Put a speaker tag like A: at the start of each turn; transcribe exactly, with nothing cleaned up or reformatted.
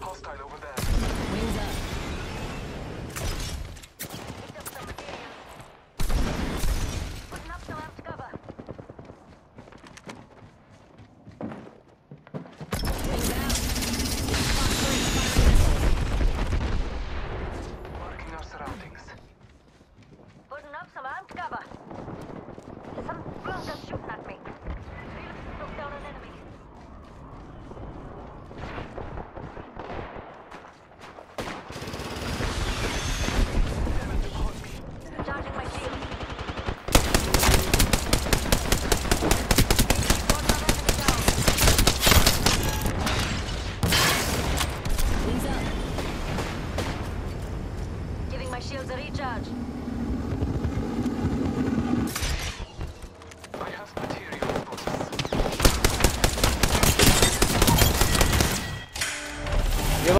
A: Hostile over there.
B: Wings up.
C: Putting up some amped cover.
B: Wings out. Phosphorus firing missile.
A: Marking our surroundings.
C: Putting up some amped cover. There's some blunder shooting at me. Took down an enemy. Charging my shield. One more enemy down.
B: Wings up.
C: Giving my shields a recharge.